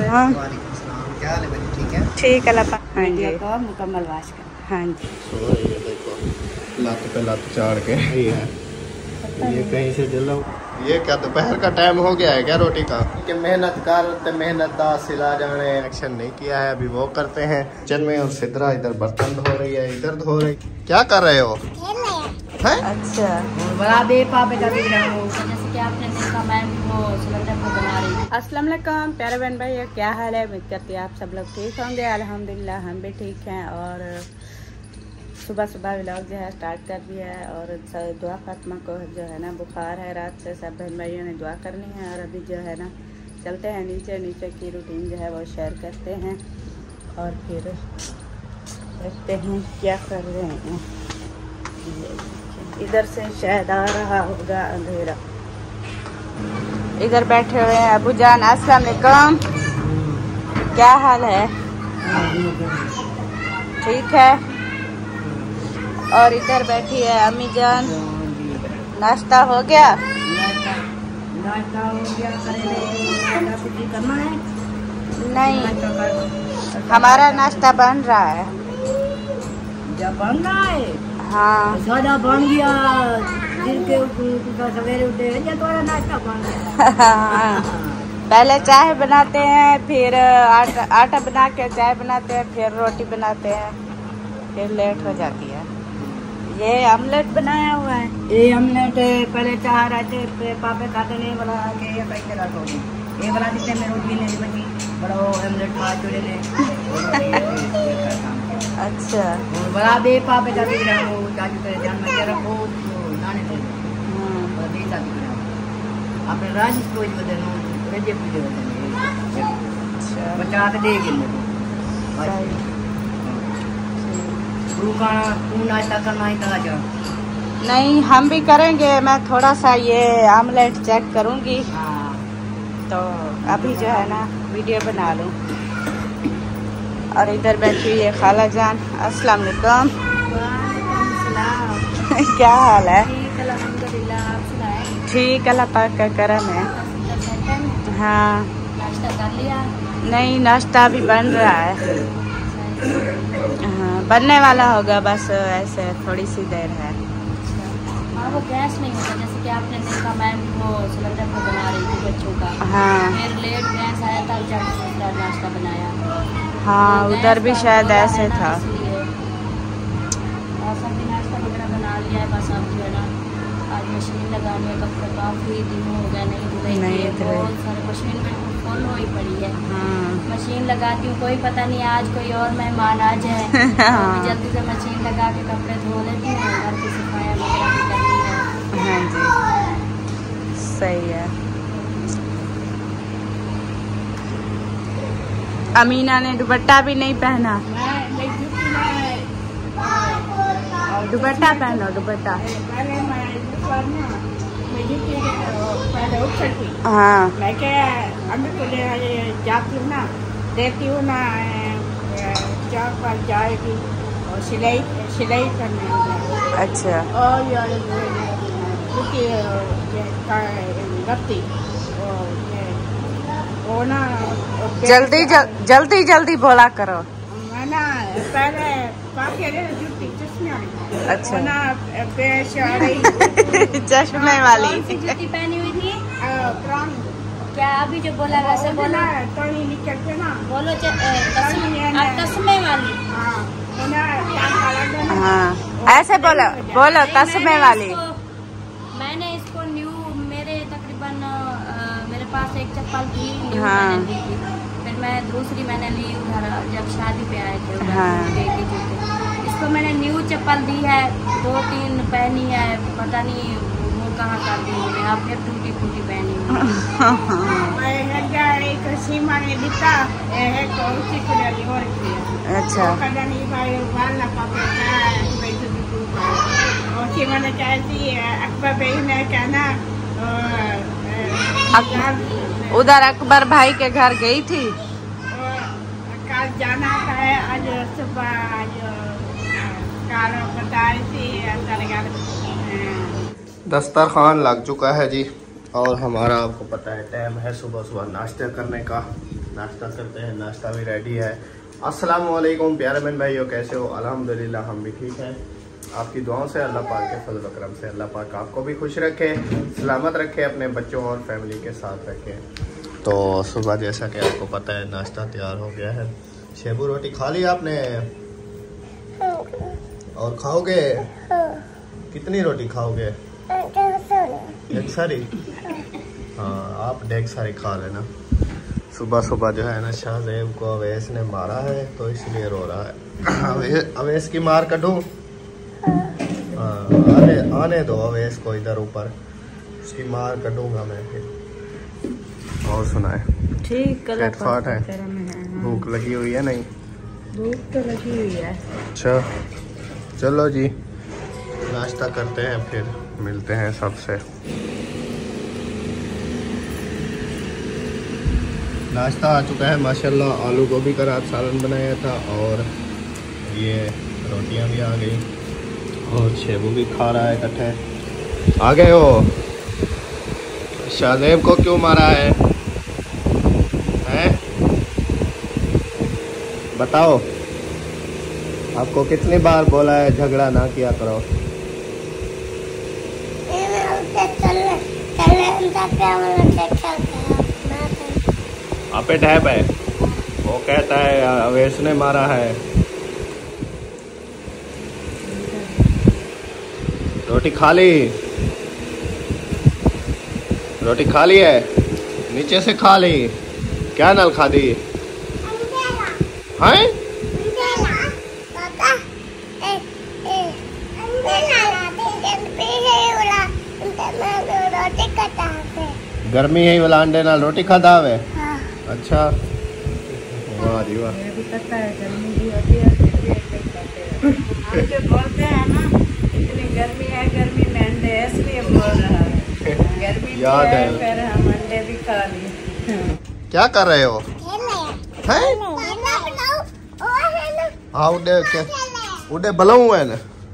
हाँ क्या हाल है मेरी? ठीक है, ठीक है लपा। हाँ जी मुकम्मल वाश कर। हाँ जी। ये देखो लत पे लत चाड़ के ये कहीं से जला। ये क्या दोपहर का टाइम हो गया है क्या रोटी का? कि मेहनत कर मेहनत दा सिला जाने। एक्शन नहीं किया है अभी, वो करते हैं किचन में। और सिद्रा इधर बर्तन धो रही है, इधर धो रही। क्या कर रहे हो? है? अच्छा बड़ा बेपापे का दिख रहा हूँ, जैसे कि आपने देखा मैं वो सिलेंडर को बना रही थी। अस्सलाम वालेकुम प्यारे बहन भाई, क्या हाल है? उम्मीद करती है आप सब लोग ठीक होंगे। अल्हम्दुलिल्लाह हम भी ठीक हैं। और सुबह सुबह व्लॉग जो है स्टार्ट कर दिया है। और दुआ फातिमा को जो है ना बुखार है, रात से सब बहन भाइयों ने दुआ करनी है। और अभी जो है ना चलते हैं नीचे की रूटीन जो है वो शेयर करते हैं। और फिर देखते हैं क्या कर रहे हैं। इधर से शायद आ रहा होगा अंधेरा। इधर बैठे हुए हैं अबू जान। अस्सलाम वालेकुम, क्या हाल है? ठीक है। और इधर बैठी है अम्मी जान। नाश्ता हो गया? नाश्ता हो गया। करना है? नहीं, हमारा नाश्ता बन रहा है। जब बन रहा है? हाँ सादा बन गया। दिन के सवेरे उठे या तुम्हारा नाश्ता बन गया? पहले चाय बनाते हैं, फिर आटा बना के चाय बनाते हैं, फिर रोटी बनाते हैं, फिर लेट हो जाती है। ये ऑमलेट बनाया हुआ है। ये ऑमलेट पहले चाह रहे थे पापे खाते नहीं बना के ये पैसे रखो। ये बना देते मैं रोटी नहीं बची बड़ा ऑमलेट खा चुड़े ने। अच्छा बड़ा बे पापे का दिख रहा हूँ चाचू तेरे जान में रखो नाने थे बड़ा दे चाचू रहा आपने राजी कोई बदल नो रेजे पूजे बदल। अच्छा बचा के दे गिन तू नाश्ता करना ही था जा। नहीं हम भी करेंगे। मैं थोड़ा सा ये ऑमलेट चेक करूँगी। हाँ तो अभी जो है ना वीडियो बना लूँ। और इधर बैठी हुई है खाला जान। अस्सलाम वालेकुम। क्या हाल है? ठीक, अल्लाह पाक का करम है। हाँ नाश्ता कर लिया? नहीं, नाश्ता अभी बन रहा है। हाँ बनने वाला होगा, बस ऐसे थोड़ी सी देर है। हाँ वो गैस नहीं होता, जैसे कि आपने देखा मैं वो सिलेंडर को बना रही थी बच्चों का। हाँ फिर लेट गैस आया था जब नाश्ता बनाया। हाँ उधर भी शायद ऐसे था। सब भी नाश्ता वगैरह बना लिया है। बस अब जो है ना आज मशीन लगाने में कपड़े काफ़ी दिन हो गया नहीं धुले। बहुत सारे मशीन में फुल हो ही पड़ी है। हाँ मशीन लगाती हूँ, कोई पता नहीं आज कोई और मेहमान आ जाए तो जल्दी से मशीन लगा के कपड़े धो लेती हूँ। घर की सफाई वगैरह भी करनी है। हाँ जी सही है। अमीना ने दुपट्टा भी नहीं पहना। दुपट्टा पहनो, दुपट्टा। हाँ मैं क्या अंदर को जाती हूँ ना, देती हूँ ना चौक पर जाएगी और सिलाई करने। अच्छा और यार गत्ती वो ना जल्दी बोला करो। मैं ना पहले काफी जुटी चश्मे वाली। अच्छा ना पेश आ रही चश्मे वाली। कौन सी जूती पहनी हुई थी? पुरानी। क्या अभी जो बोला वैसे बोला? तो नहीं निकलते ना। बोलो तस्मे वाली। हाँ ऐसे बोलो तस्मे वाली। मैंने इसको न्यू मेरे तकरीबन मेरे पास एक चप्पल थी न्यू हाँ। मैंने ली थी। फिर मैं दूसरी मैंने ली उधर जब शादी पे आए थे उधर हाँ। इसको मैंने न्यू चप्पल दी है, 2-3 पहनी है, पता नहीं वो कहाँ कर दी मैंने। अब फिर टूटी फूटी पहनी सीमा ने दिता है तो उसी को ले और किया। अच्छा कदा नहीं भाई बाल ना पापा और सीमा ने कहती अकबर भाई ने कहना उधर अकबर भाई के घर गई थी। कल जाना है आज सुबह कल बताई थी। दस्तरखान लग चुका है जी। और हमारा आपको पता है टाइम है सुबह सुबह नाश्ता करने का। नाश्ता करते हैं। नाश्ता भी रेडी है। अस्सलाम वालेकुम प्यारे बहन भाइयों, कैसे हो? अल्हम्दुलिल्लाह हम भी ठीक हैं। आपकी दुआओं से, अल्लाह पाक के फजल व करम से अल्लाह पाक आपको भी खुश रखे, सलामत रखे, अपने बच्चों और फैमिली के साथ रखे। तो सुबह जैसा कि आपको पता है नाश्ता तैयार हो गया है। शेबू रोटी खा ली आपने? और खाओगे? कितनी रोटी खाओगे? एक सारी? हाँ, आप डेढ़ सारी खा लेना। सुबह सुबह जो है ना शाहजेब को अवैस ने मारा है तो इसलिए रो रहा है। अवैस की मार कटूं? हाँ, आने दो अवैस को इधर ऊपर, उसकी मार कटूंगा मैं फिर। और सुनाए? ठीक फाट है? भूख लगी हुई है? नहीं भूख तो लगी हुई है। अच्छा चलो जी, नाश्ता करते हैं फिर मिलते हैं सबसे। नाश्ता आ चुका है माशाल्लाह। आलू गोभी का रात सालन बनाया था और ये रोटियां भी आ गई और शेबू भी खा रहा है इकट्ठे। आ गए हो? शाहजेब को क्यों मारा है? हैं? बताओ, आपको कितनी बार बोला है झगड़ा ना किया करो? आपे टैप है, वो कहता है अवैस ने मारा है। रोटी खा ली? रोटी खा ली है? नीचे से खा ली? क्या नल खा दी? हैं? गर्मी है वाला अंडे नाल रोटी खाता है? हाँ। अच्छा, वाह जी वाह। ये भी पता है गर्मी भी होती है, फिर भी ऐसे ही करते हैं। हम जो बोलते हैं ना इतनी गर्मी है, गर्मी में अंडे, इसलिए बोल रहा है। गर्मी याद है फिर हम अंडे भी खा लिए। क्या कर रहे हो? हैं? हाँ उड़े क्या? उड़े बलाऊ है ना?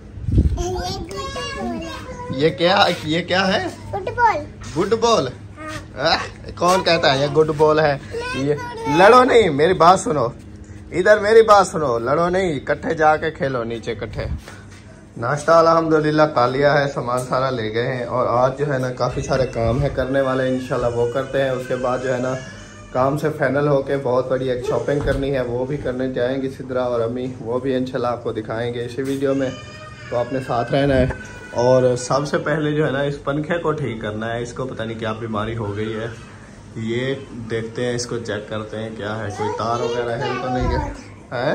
ये क्या है? फुटबॉल। Good ball? कौन कहता है ये गुड बॉल है? ये लड़ो नहीं, मेरी बात सुनो, इधर मेरी बात सुनो, लड़ो नहीं, इकट्ठे जाके खेलो नीचे इकट्ठे। नाश्ता अल्हम्दुलिल्लाह खा लिया है, सामान सारा ले गए हैं और आज जो है ना काफ़ी सारे काम है करने वाले, इंशाल्लाह वो करते हैं। उसके बाद जो है ना काम से फाइनल होके बहुत बड़ी एक शॉपिंग करनी है, वो भी करने जाएंगे सिद्रा और अम्मी, वो भी इंशाल्लाह आपको दिखाएंगे इसी वीडियो में, तो अपने साथ रहना है। और सबसे पहले जो है ना इस पंखे को ठीक करना है, इसको पता नहीं क्या बीमारी हो गई है, ये देखते हैं, इसको चेक करते हैं क्या है, कोई तार वगैरह है तो नहीं है?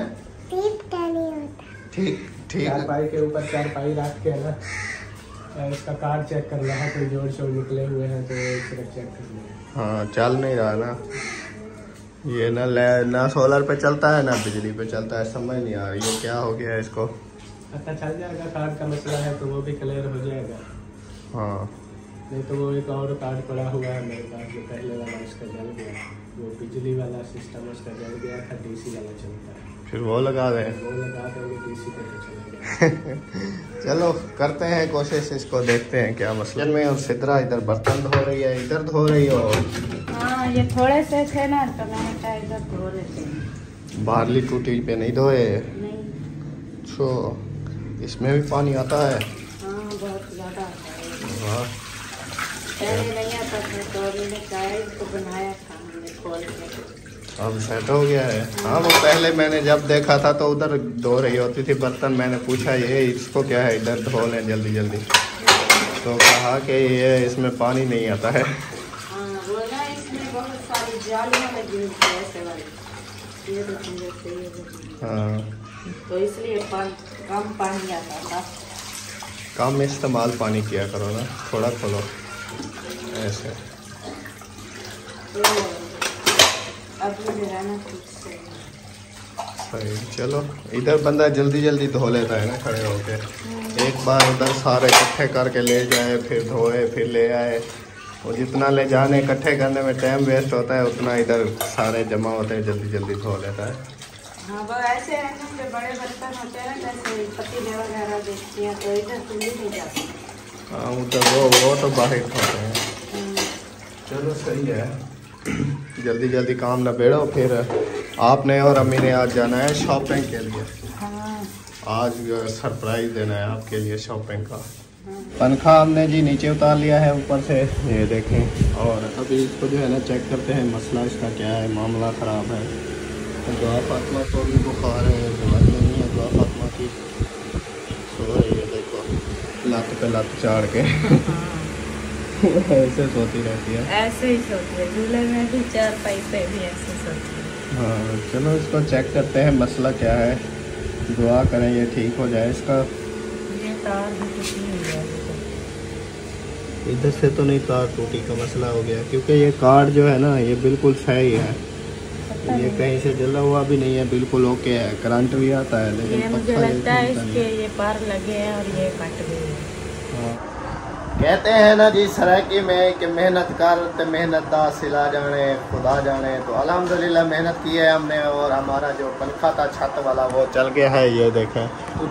ठीक ठीक। चारपाई के ऊपर चारपाई रख के ना इसका कार्ड चेक कर रहा है, कोई जोड़ शोड़ निकले हुए हैं तो चेक कर लिया। हाँ, चल नहीं रहा ना ये, ना सोलर पे चलता है ना बिजली पे चलता है, समझ नहीं आ रही है क्या हो गया है इसको। पता चल जाएगा, कार्ड का मसला है तो वो भी क्लियर हो जाएगा। हाँ, नहीं तो वो एक और कार्ड पड़ा हुआ है मेरे पास, जो पहले वाला उसका जल गया, वो बिजली वाला सिस्टम उसका जल गया था, डीसी वाला चलता है, फिर वो लगा दें। वो लगा देंगे डीसी पे तो चलेगा। चलो करते हैं कोशिश, इसको देखते हैं क्या मसला में। और सिद्रा इधर बर्तन धो रही है, इधर धो रही हो? हाँ, ये थोड़े से थे ना तो मैंने कहा इधर धो लेते हैं। बाहरली टूटी पे नहीं धोए? नहीं। छो, इसमें भी पानी आता है? हाँ, बहुत ज़्यादा आता है। हाँ, पहले नहीं आता था तो मैंने चाय को बनाया था, हमने खोल के। अब सेट हो गया है। हाँ, वो पहले मैंने जब देखा था तो उधर धो रही होती थी बर्तन, मैंने पूछा ये इसको क्या है, इधर धो लें जल्दी जल्दी, तो कहा कि ये इसमें पानी नहीं आता है। हाँ, वो ना इसमें बहुत सारी जालियाँ लगी हुई थी ऐसे वाली, ये देखो जैसे ये। हाँ, तो इसलिए कम पानी आता था। कम इस्तेमाल पानी किया करो ना, थोड़ा खोलो ऐसे। तो अब ये रहना ठीक से। सही, चलो इधर बंदा जल्दी जल्दी धो लेता है ना खड़े होके, एक बार उधर सारे इकट्ठे करके ले जाए, फिर धोए, फिर ले आए, और जितना ले जाने इकट्ठे करने में टाइम वेस्ट होता है उतना इधर सारे जमा होते हैं, जल्दी जल्दी धो लेता है। हाँ, वो ऐसे है ना जो बड़े बर्तन होते हैं ना, जैसे पतीले वगैरह देखती हैं तो इधर खुली नहीं जाती। हाँ, उधर वो तो बाहर होते हैं। चलो सही है। जल्दी जल्दी काम निबेड़ो, फिर आपने और अम्मी ने आज जाना है शॉपिंग के लिए। आज सरप्राइज देना है आपके लिए शॉपिंग का। पंखा हमने जी नीचे उतार लिया है ऊपर से, ये देखें। और अभी इसको जो है ना चेक करते हैं मसला इसका क्या है, मामला ख़राब है। तो दुआ फातिमा को भी बुखार है, दवाई नहीं है दुआ फातिमा की, सो रही है देखो लत पे लत चाड़ के ऐसे सोती रहती है, ऐसे ही सोती है, झूले में भी चारपाई पे भी ऐसे सोती है। हाँ चलो इसको चेक करते हैं मसला क्या है, दुआ करें ये ठीक हो जाए इसका। ये तार भी टूटी हुई है, इधर से तो नहीं तार टूटी का मसला हो गया, क्योंकि ये कार्ड जो है ना ये बिल्कुल सही है, ये कहीं से जला हुआ भी नहीं है, बिल्कुल ओके है, करंट भी आता है। लेकिन ये मुझे लगता है इसके ये पार लगे हैं और ये कट गए हैं। हाँ। कहते हैं ना जी सराकी में कि मेहनत कर तो मेहनत दा सिला जाने खुदा जाने। तो अल्हम्दुलिल्लाह मेहनत की है हमने और हमारा जो पंखा था छत वाला वो चल गया है, ये देखें।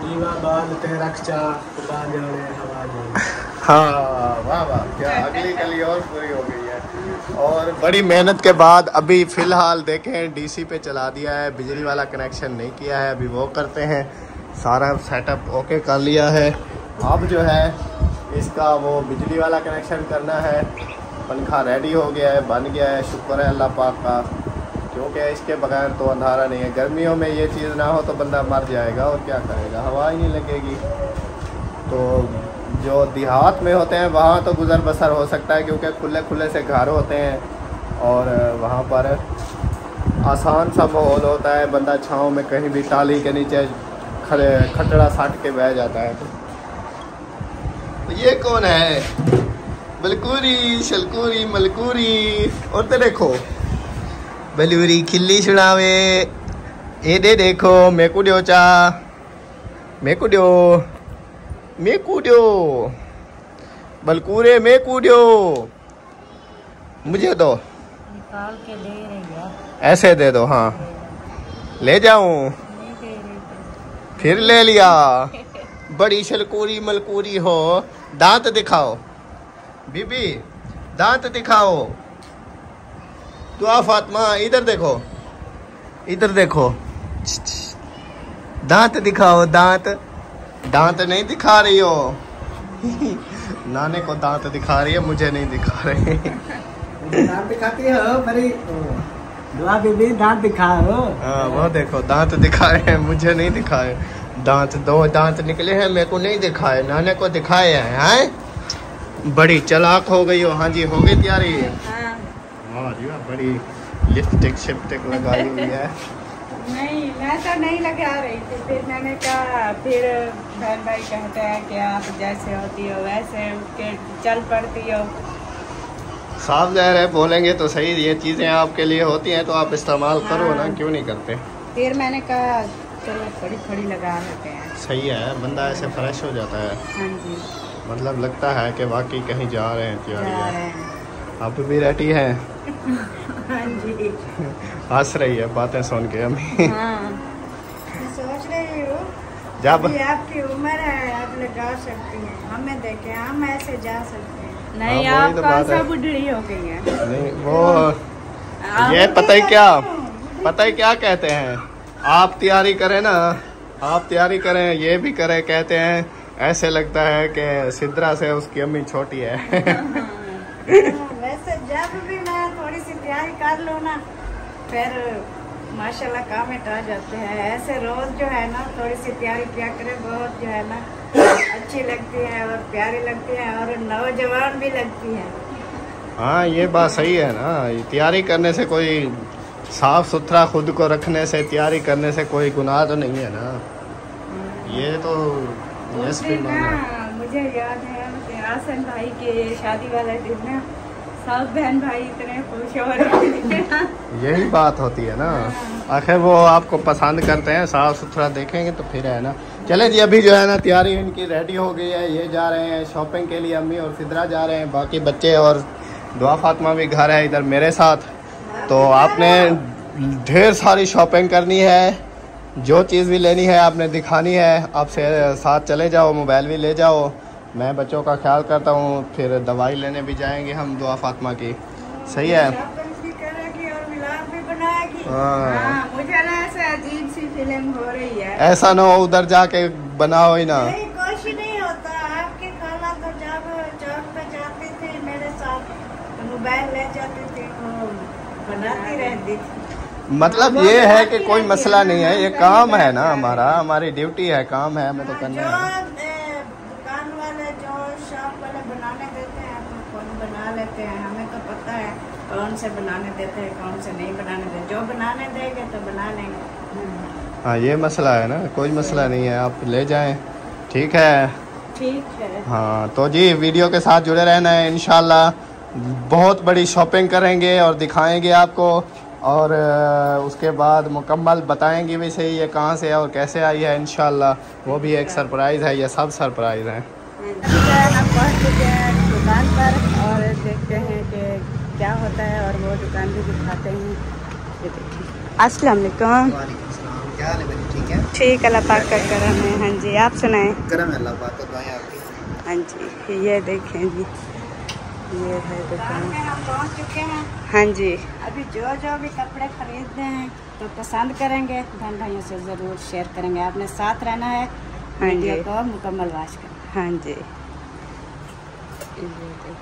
हाँ वाह वाह, क्या अगली कली और पूरी हो गई है। और बड़ी मेहनत के बाद अभी फ़िलहाल देखें डीसी पे चला दिया है, बिजली वाला कनेक्शन नहीं किया है, अभी वो करते हैं। सारा सेटअप ओके कर लिया है, अब जो है इसका वो बिजली वाला कनेक्शन करना है। पंखा रेडी हो गया है, बन गया है, शुक्र है अल्लाह पाक का, क्योंकि इसके बगैर तो अंधारा नहीं है। गर्मियों में ये चीज़ ना हो तो बंदा मर जाएगा और क्या करेगा, हवा ही नहीं लगेगी। तो जो देहात में होते हैं वहाँ तो गुज़र बसर हो सकता है, क्योंकि खुले खुले से घर होते हैं और वहाँ पर आसान सा माहौल होता है, बंदा छाँव में कहीं भी टाली के नीचे खटड़ा साट के बह जाता है। तो ये कौन है, बलकूरी शलकूरी मलकूरी, और तो देखो बलूरी खिल्ली छुड़ावे, ए दे देखो मेकू दियो चा, मेकू दियो, मेकू दियो, बलकूरे मेकू दियो, मुझे दो, निकाल के दे रही है, ऐसे दे दो। हाँ ले जाऊं, फिर ले लिया, बड़ी शलकूरी मलकूरी हो। दांत दिखाओ बीबी, दांत दिखाओ। दुआ फातिमा इधर देखो, इधर देखो, दांत दिखाओ, दांत, दांत नहीं दिखा रही हो नाने को दांत दिखा रही है, मुझे नहीं दिखा रही दांत दिखाती हो बड़ी दुआ बीबी, दांत दिखाओ। हाँ वो देखो दांत दिखा रहे हैं, मुझे नहीं दिखाए। दांत, दो दांत निकले हैं, मेरे को नहीं दिखाए, नाने को दिखाए हैं। बड़ी चालाक हो गई हो। हाँ जी हो गई तैयारी। हाँ। जी बड़ी लिपस्टिक शिपस्टिक लगाई हुई है। नहीं मैं तो नहीं लगा रही थी, फिर मैंने कहा, फिर बहन भाई कहते हैं कि आप जैसे होती हो वैसे उसके चल पड़ती हो। साफ ज़ाहिर है बोलेंगे तो सही, ये चीज़ें आपके लिए होती हैं तो आप इस्तेमाल करो ना, क्यों नहीं करते। फिर मैंने कहा चलो थोड़ी थोड़ी लगा लेते हैं। सही है, बंदा ऐसे फ्रेश हो जाता है। हाँ जी, मतलब लगता है कि वाकई कहीं जा रहे हैं, जा तैयारी रहे है। हैं। आप भी रेडी हैं? हाँ जी। हंस रही है बातें सुन के हमें। हाँ। मैं सोच रही हूँ जब अभी आपकी उम्र है, आप लगा सकती हैं, हमें देखें हम ऐसे जा सकते हैं। नहीं हाँ, वही आप तो कौन बात सा है। बुढ़ी हो गई है। नहीं वो ये पता ही क्या, पता ही क्या कहते हैं, आप तैयारी करें ना, आप तैयारी करें, ये भी करें, कहते हैं ऐसे लगता है कि सिद्रा से उसकी अम्मी छोटी है। वैसे जब भी मैं थोड़ी सी तैयारी कर लूँ ना, फिर माशाल्लाह काम आ जाते हैं। ऐसे रोज जो है ना थोड़ी सी तैयारी किया करें, बहुत जो है ना अच्छी लगती है और प्यारी लगती है और नौजवान भी लगती है। हाँ ये बात सही है ना, तैयारी करने से कोई, साफ सुथरा खुद को रखने से, तैयारी करने से कोई गुनाह तो नहीं है ना। ये तो उस दिन ना मुझे याद है आसन भाई के शादी वाले दिन ना सब बहन भाई इतने खुश हो रहे थे। यही बात होती है ना, आखिर वो आपको पसंद करते हैं, साफ सुथरा देखेंगे तो फिर है ना। चले जी अभी जो है ना तैयारी इनकी रेडी हो गई है, ये जा रहे हैं शॉपिंग के लिए, अम्मी और सिद्रा जा रहे हैं, बाकी बच्चे और दुआ फातिमा भी घर है इधर मेरे साथ। तो आपने ढेर सारी शॉपिंग करनी है, जो चीज़ भी लेनी है आपने दिखानी है, आपसे साथ चले जाओ, मोबाइल भी ले जाओ, मैं बच्चों का ख्याल करता हूँ, फिर दवाई लेने भी जाएंगे हम दुआ फातिमा की। सही है। शॉपिंग भी हाँ मुझे ना ऐसे अजीब सी फीलिंग हो रही है। ऐसा ना हो उधर जाके बनाओ ही ना। नहीं, कुछ नहीं होता। आपके खाला तो जब जॉब पे जाती थी मेरे साथ, मोबाइल ले जाती थी, वो बनाती रहती थी। मतलब ये है कि कोई मसला नहीं है, ये काम है ना हमारा, हमारी ड्यूटी है, काम है, हमें तो करना है। दुकान वाले जो शॉप वाले बनाने देते हैं तो कौन बना लेते हैं, हमें तो पता है कौन से बनाने देते हैं कौन से नहीं बनाने देते। जो बनाने देंगे तो बना लेंगे। हाँ ये मसला है ना, कोई मसला नहीं है, आप ले जाएं, ठीक है। ठीक है। हाँ तो जी वीडियो के साथ जुड़े रहना है, इंशाल्लाह बहुत बड़ी शॉपिंग करेंगे और दिखाएंगे आपको, और उसके बाद मुकम्मल बताएंगे भी सही ये कहाँ से है और कैसे आई है। इंशाल्लाह वो भी एक सरप्राइज़ है, ये सब सरप्राइज़ है। हम पहुँच चुके हैं दुकान पर और देखते हैं कि क्या होता है और वो दुकान भी दिखाते हैं। ये देखिए। अस्सलाम वालेकुम। क्या हाल है बड़ी? ठीक है, ठीक, अल्लाह पाक का करम है। हाँ जी, आप सुनाएं। करम है अल्लाह पाक का, दुआएं आपकी। हाँ जी, ये देखें जी, ये है दुकान। हम पहुंच चुके हैं। हाँ जी, अभी जो जो भी कपड़े खरीदते हैं तो पसंद करेंगे, बहन भाइयों से ज़रूर शेयर करेंगे। आपने साथ रहना है, हाँ वीडियो जी, को मुकम्मल वॉच करें। हाँ जी, ये देखिए।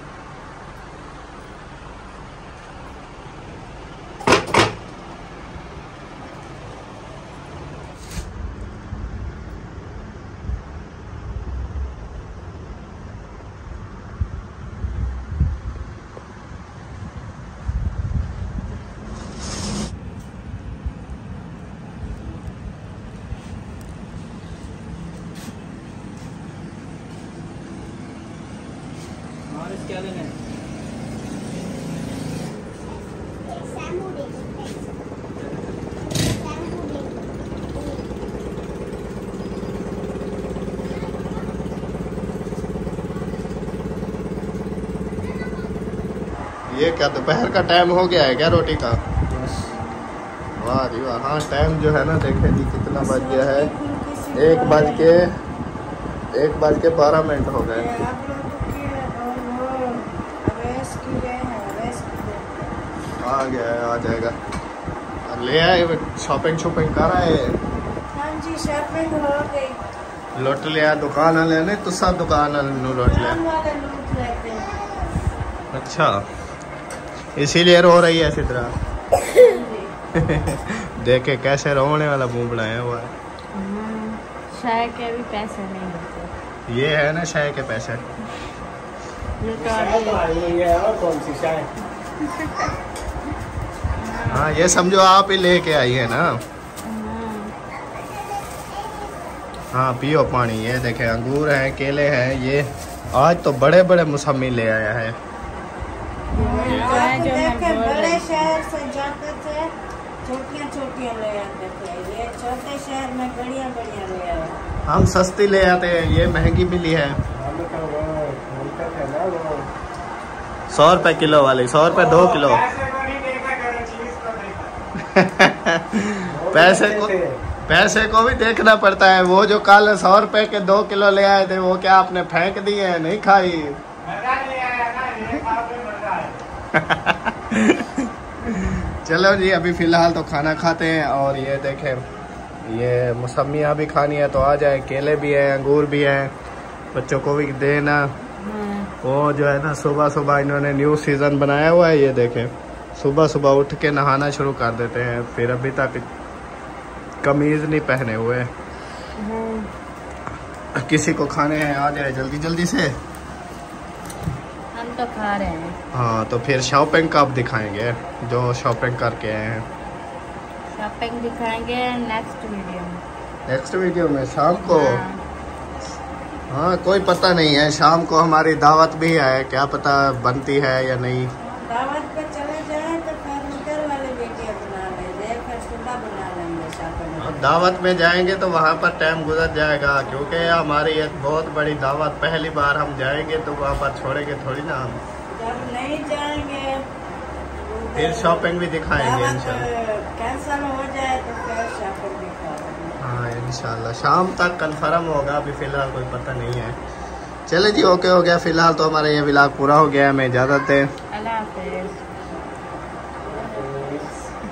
क्या लेना है? ये क्या दोपहर का टाइम हो गया है क्या रोटी का? वाह जी वाह। हाँ टाइम जो है ना देखे जी कितना बज गया है, 1:12 हो गए। आ गया है, आ जाएगा। ले आए शॉपिंग कर आए। हाँ जी, शॉपिंग हो गई। लौट लिया दुकान वाले ने, तो सब दुकान वाले ने लौट लिया। दुकान वाले लूट लेते हैं। अच्छा इसीलिए रो रही है इसी तरह। देखे कैसे रोने वाला मुंह बनाया हुआ है। शाय के भी पैसे नहीं होते। ये है ना शाय के पैसे। ये तो अभी ये और कौन सी चाय? हाँ ये समझो आप ही लेके आई है ना। हाँ पियो पानी। ये देखे अंगूर हैं, केले हैं। ये आज तो बड़े बड़े मौसमी ले आया है। आप देखे बड़े शहर से जाते थे, छोटियाँ ले आते थे। ये छोटे शहर में बढ़िया ले आए। हम सस्ती ले आते हैं, ये महंगी मिली है। 100 रुपए किलो वाली, 100 रुपए 2 किलो। पैसे को भी देखना पड़ता है। वो जो कल 100 रुपए के 2 किलो ले आए थे वो क्या आपने फेंक दिए हैं? नहीं खाई। चलो जी अभी फिलहाल तो खाना खाते हैं। और ये देखें ये मौसमियाँ भी खानी है तो आ जाए। केले भी हैं, अंगूर भी हैं, बच्चों को भी देना। वो जो है ना सुबह सुबह इन्होंने न्यू सीज़न बनाया हुआ है। ये देखें सुबह सुबह उठ के नहाना शुरू कर देते हैं, फिर अभी तक कमीज़ नहीं पहने हुए। किसी को खाने हैं आ जाए जल्दी जल्दी से। हम तो खा रहे हैं। हाँ तो फिर शॉपिंग कब दिखाएंगे जो शॉपिंग करके आए हैं? शॉपिंग दिखाएंगे नेक्स्ट वीडियो में। नेक्स्ट वीडियो में शाम को। हाँ कोई पता नहीं है, शाम को हमारी दावत भी है, क्या पता बनती है या नहीं। दावत पे चले जाए तो फिर उधर वाले वीडियो बना लेंगे, फिर सुबह बना लेंगे शॉपिंग। दावत में जाएंगे तो वहाँ पर टाइम गुजर जाएगा, क्योंकि हमारी एक बहुत बड़ी दावत, पहली बार हम जाएंगे तो वहाँ पर छोड़ेंगे थोड़ी ना हम। जब नहीं जाएंगे फिर शॉपिंग भी दिखाएंगे इंशाल्लाह। कैंसिल हो जाए तो फिर शॉपिंग दिखाएंगे। हाँ इंशाल्लाह शाम तक कंफर्म होगा, अभी फिलहाल कोई पता नहीं है। चले जी ओके हो गया। फिलहाल तो हमारा ये व्लॉग पूरा हो गया है, हमें इजाज़त है। अल्लाह हाफिज़।